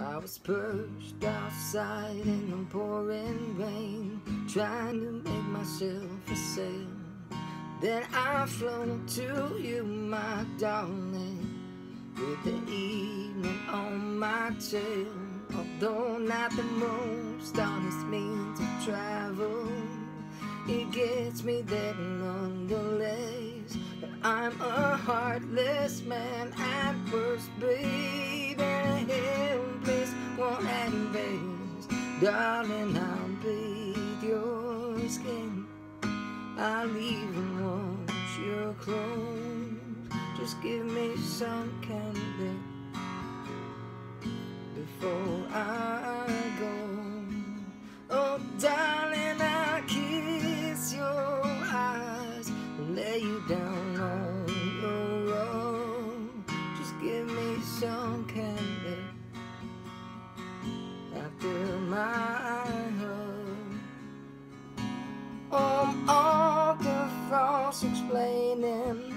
I was perched outside in the pouring rain, trying to make myself a sail. Then I float to you, my darling, with the evening on my tail. Although not the most honest means of travel, it gets me there nonetheless. But I'm a heartless man at worst, baby, helpless, won't embrace. Darling, I'll bathe your skin, I'll even wash your clothes. Just give me some candy before I go. Oh darling, I'll kiss your eyes and lay you down on your robe. Just give me some candy after my hug. Oh, all the frost explaining